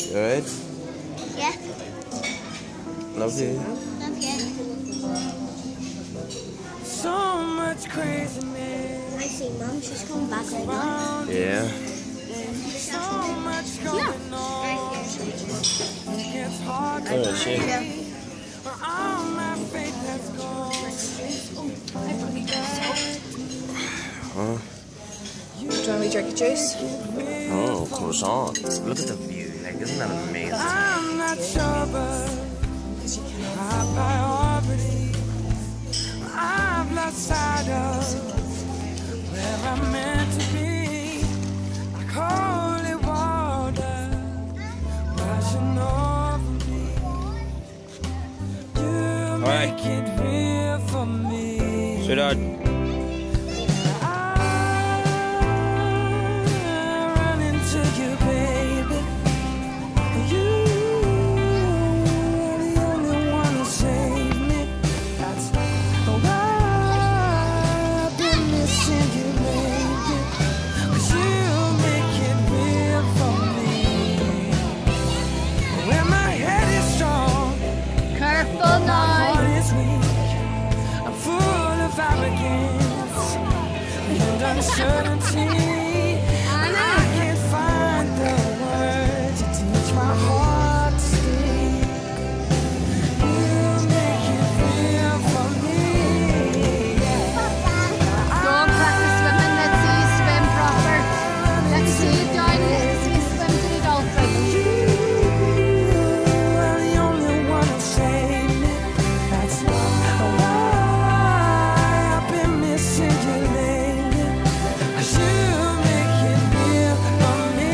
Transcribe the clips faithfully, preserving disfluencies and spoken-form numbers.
Good? Yeah. Love you. Love you. So much craziness. I see Mum, she's coming back right now. Yeah. So much going on. It's hard to Oh, shit. breathe. All my faith has gone. Huh? Do you want me to drink a juice? Oh, croissant. Look at the view. Like, isn't that amazing? I'm not sure, but my priority. I've lost sight of where I'm meant to be. Like holy water rushing over me. You Alright. make it real for me. Sweetheart. Uncertainty, I can't find the words to teach my heart to stay. You make it real for me. Don't practice swimming, let's see you swim proper. Let's see you down, let's see you swim to the dolphin. You are the only one who saved me. That's why I've been missing you lately. You make it real for me.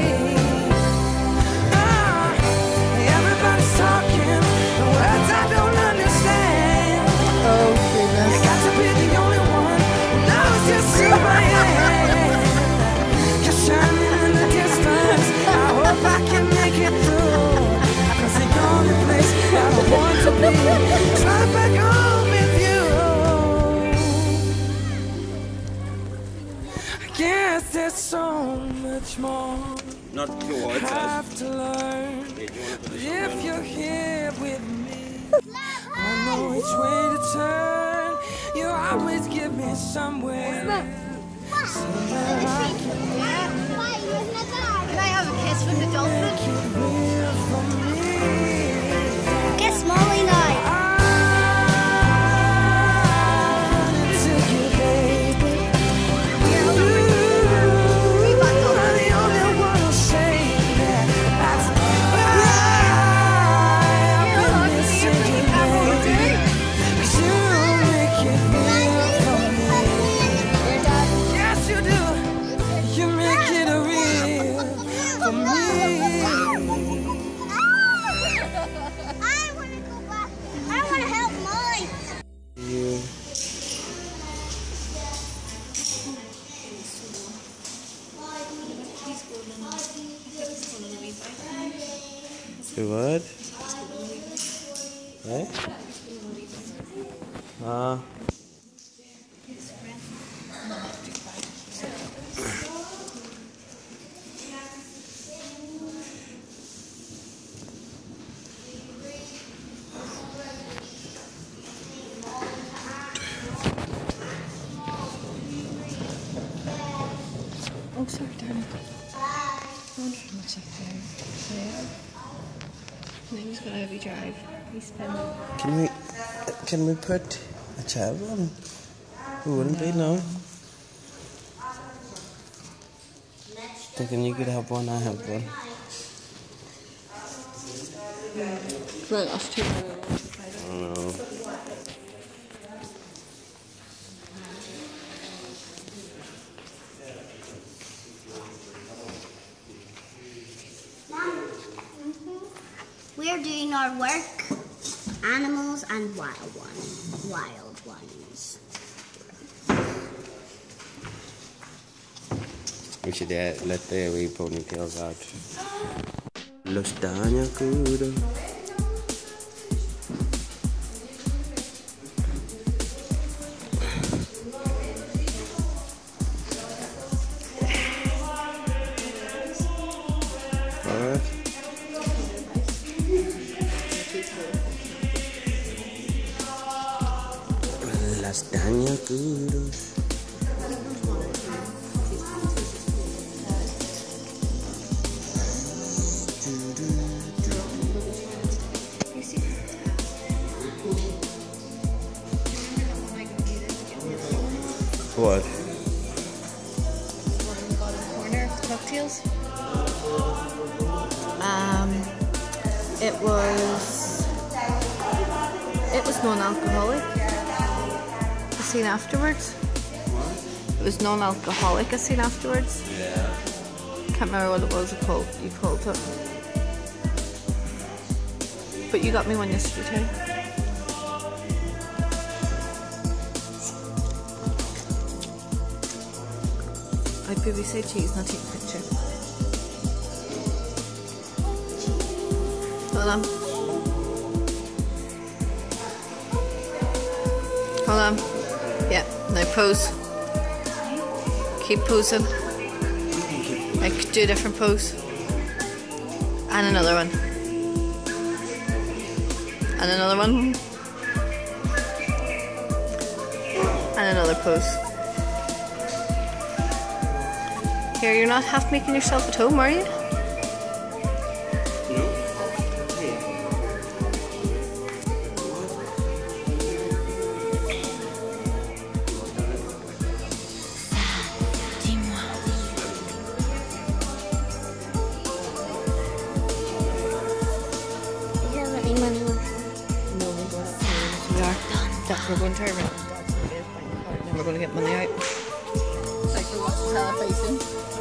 Ah, everybody's talking the words I don't understand. Oh, goodness. You got to be the only one who knows just who I am. You're shining in the distance. I hope I can make it through. 'Cause the only place I want to be is right back home with you. Guess there's so much more Not your I have to learn. But if you're here with me, I know which way to turn. You always give me somewhere. Somewhere I can Can I have a kiss with the dolphin? make it real for me. Kiss Molly now. Do what? Hey? Ah. Oh, sorry, darling. I wonder how much I can pay. And then he's gonna have you drive. He's spending. Can we can we put a child on? Who wouldn't be no? Thinking you could have one, I have one. Well, us two. I don't know. We're doing our work, animals and wild ones. Wild ones. We should uh, let the wee ponytails out. Lo stagna crudo. Alright. What? Corner of the cocktails. Um, it was it was non-alcoholic. I seen afterwards. It was non-alcoholic. I seen afterwards. Yeah. Can't remember what it was. Called you called it. But you got me one yesterday too. I baby say cheese, not take a picture. Hold on. Hold on. Yeah, now pose. Keep posing. Like do a different pose. And another one. And another one. And another pose. Here, you're not half making yourself at home, are you? We're going to turn around. And then we're going to get money out. It's like we're watching television.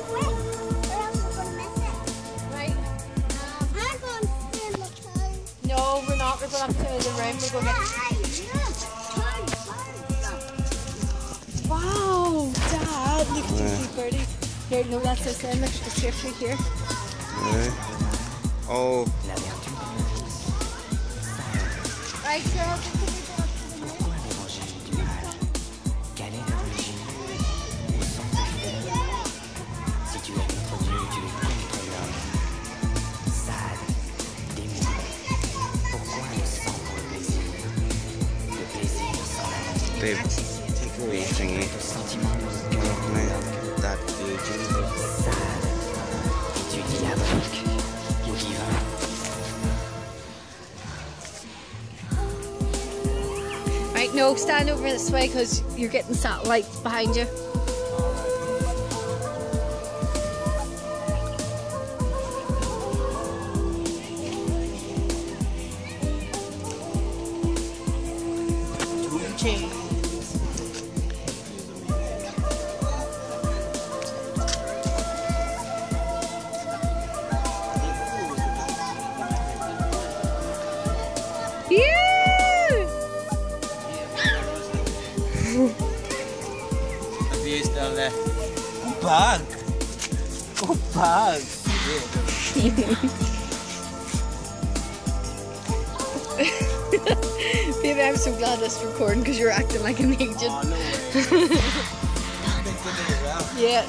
Right. I'm going to stand the time. No, we're not. We're going up to the room. We're going to get. Wow, Dad! Look at your feet, birdie. Here, no, that's the same. Look, it's here, through here. Really? Oh. Right, girl. Babe, take away thingy. Can I get that Virgin? Right, no, stand over this way because you're getting satellite behind you. Change. Views down there. Bug. Oh, bug. Baby, I'm so glad this is recording because you're acting like an agent. Oh, no way. Yeah.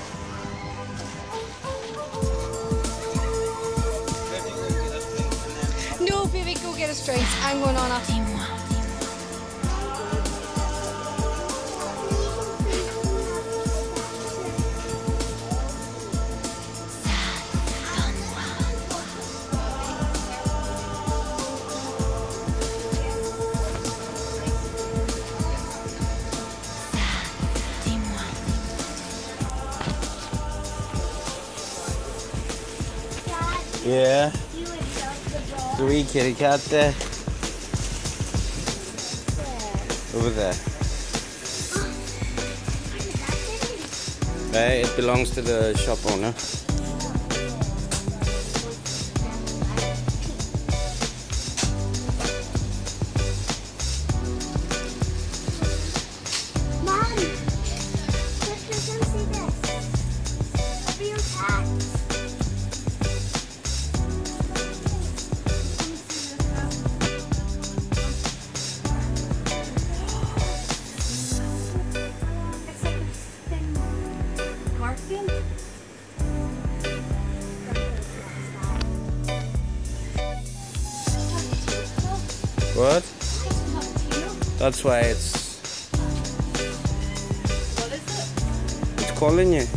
No, baby, go get us drinks. I'm going on after you. Yeah. The wee kitty cat there. Over there. Right, it belongs to the shop owner. Mom, sister, come see this. A real cat. It's like a thin Garfield. What? That's why it's calling you.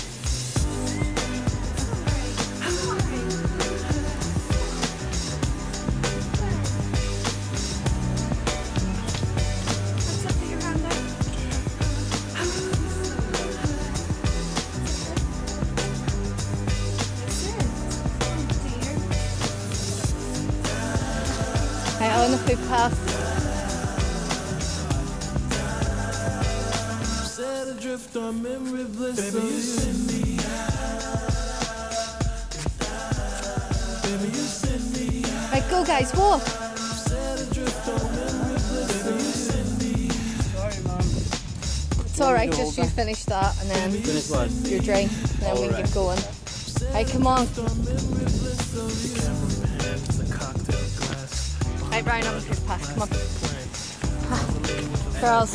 Hey, on the footpath. Set adrift on memory bliss. Baby, you send me out. Baby, you send me out. Right, go guys, walk. Set adrift on memory bliss. Baby, you send me out. Sorry, Mum. It's alright, just you finish that and then Finish what? your drink, and then we can keep going. Hey, come on. Right, Ryan on the footpath, come on. Girls.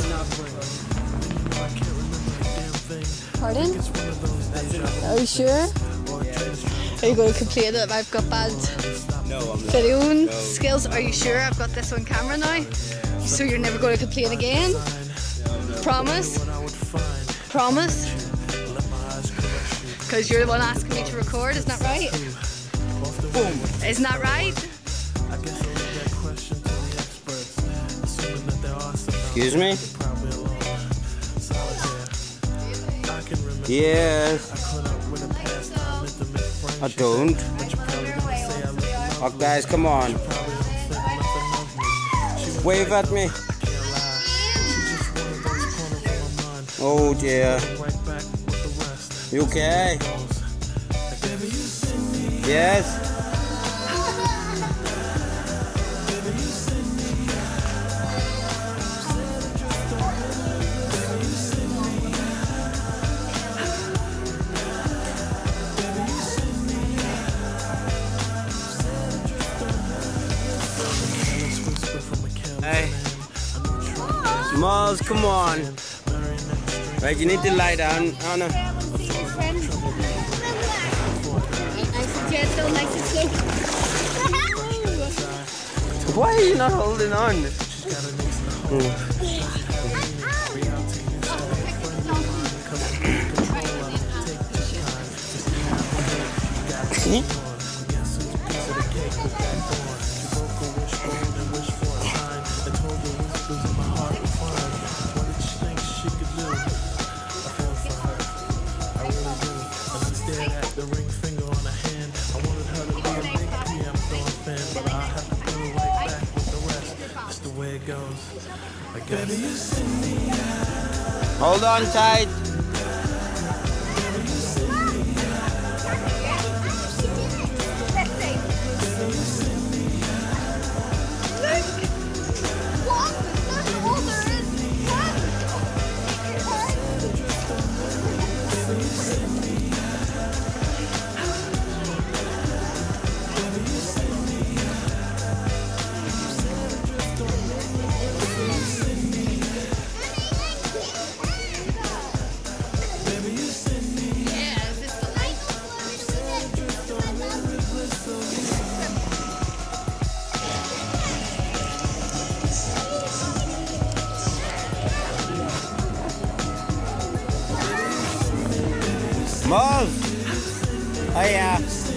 Pardon? Are you sure? Are you going to complain that I've got bad No, I'm not. videoing No. skills? Are you sure I've got this on camera now? So you're never going to complain again? Promise? Promise? Because you're the one asking me to record, isn't that right? Boom. Isn't that right? Excuse me? Yes. I don't. Oh, guys, come on. Wave at me. Oh dear. You okay? Yes. Hey, Miles, come on. Right, you need to lie down, Anna. Nice and gentle, nice and slow. Why are you not holding on? Mm. Hold on tight. Move! Oh yeah.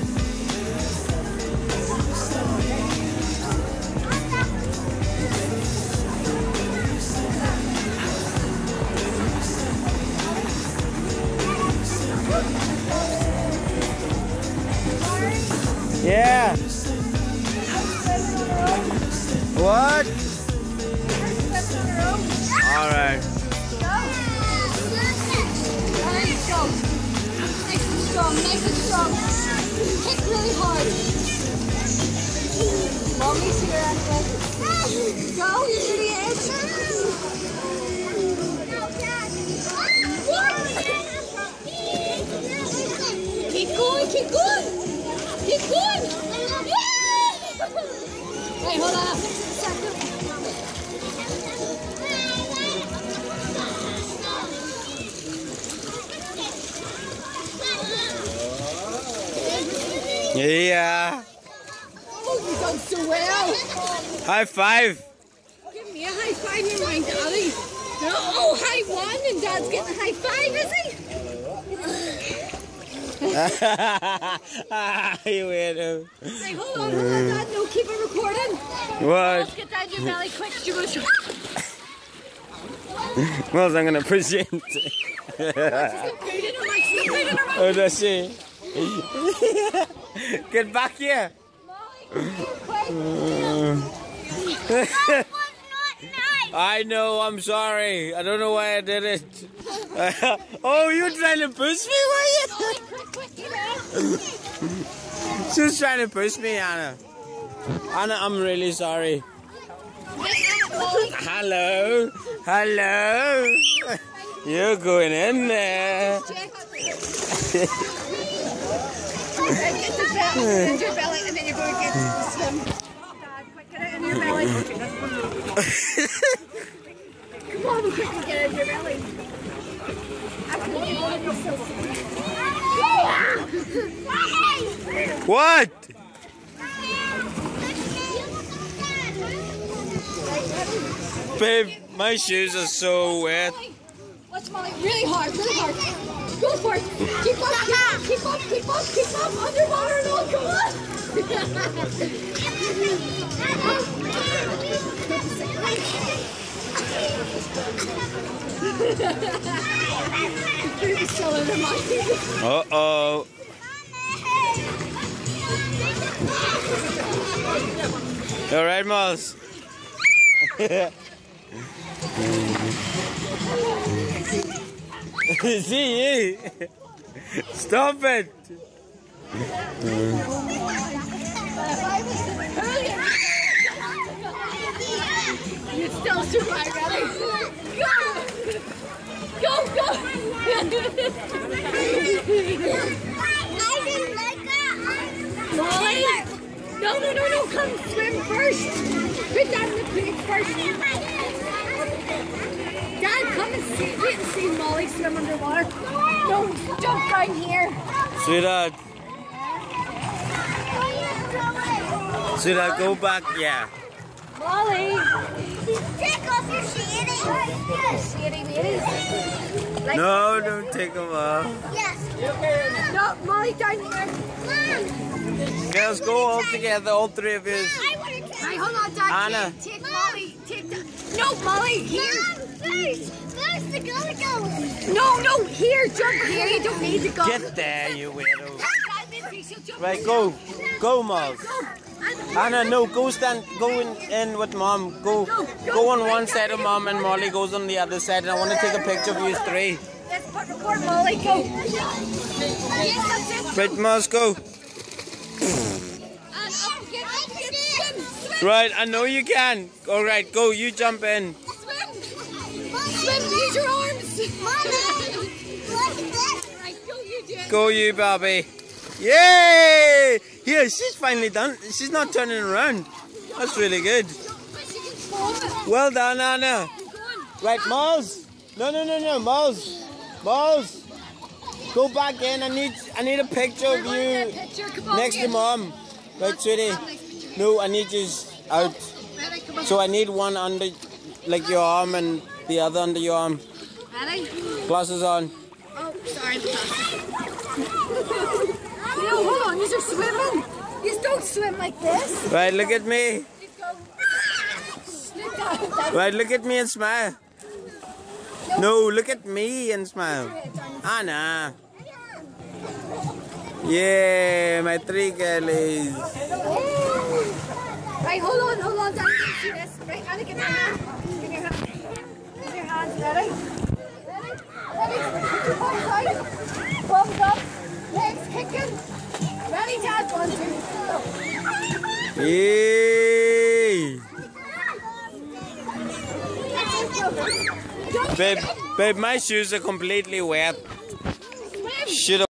Yeah. What? All right. Strong, nice and strong. Kick really hard. Mommy's here anyway. Go, you idiot. Keep going, keep going. Keep going. Yeah! Wait, hold on. Yeah. Oh, you've done so well. High five. Give me a high five, you mind, Daddy. Oh, high one, and Dad's getting a high five, is he? You weirdo. Say, hold on, hold on, Dad. No, keep it recording. What? Let's get down your belly quick. You go. Well, I'm gonna push you into. Oh, does she? Get back here. I know, I'm sorry. I don't know why I did it. Oh, you trying to push me, were you? She was trying to push me, Anna. Anna, I'm really sorry. Hello. Hello. You're going in there. Get the belly, in your belly, and then you're going to get the swim. Dad, quick, get it in your belly. Come on, quickly get it in your belly. What? Babe, my shoes are so wet. Watch Molly, really hard, really hard. Go for it. Keep up, keep up, keep up, keep up, keep up. Underwater and all, come on. Uh-oh. You all right, Miles? See you. Stop it. You still survive, ready? Go! Go, go! Molly! No, no, no, no, come swim first! Put that in the plate first! Dad, come and see, wait and see Molly swim underwater. No, jump down here. Sweetheart. Sweetheart, go back. Yeah. Molly! Take off your shady. Shady ladies. Like, No, don't take them off. Yes. no, Molly down here. Mom. Girls, go all together, all three of you. I want to try. Right, hold on, Dad. Anna. Take, take Molly. Take the, no, Molly, here. Mom, first. First, the gully goes. No, no, here. Jump here. You don't need to go. Get there, you weirdo. Dad, Minty, she'll jump Right, here. go. Go, Miles. Go. And- Anna, no, go stand, go in, in with Mom. Go, go on one side of Mom and Molly goes on the other side. And I want to take a picture of you three. Let's put record Molly. Go. Yes, that's it. Right, Miles, go. And up, get, up, get, swim, swim, Right, I know you can. All right, go. You jump in. swim. Swim, use your arms. Right, go, you do it. Go, you, Barbie. Yay! Here, she's finally done. She's not turning around. That's really good. Well done, Anna. Right, Miles. No, no, no, no, Miles. Miles. Go back in. I need, I need a picture of you next to Mom. Right, sweetie. No, I need you out. So I need one under, like your arm, and the other under your arm. Ready? Glasses on. Oh, sorry, the glasses. No, hold on, you're swimming. You don't swim like this. Right, look at me. You go. Look down. Right, look at me and smile. No, look at me and smile. Anna. Yeah, my three girlies. Right, hold on, hold on, Dad. See this? Right, Anna, get your hand. Get your hand. Get your hands, ready? Ready? Ready? Thumbs out. Thumbs up. Legs kicking. Ready, Dad? One, two, go. Yay! Babe, babe, my shoes are completely wet. Swim. Should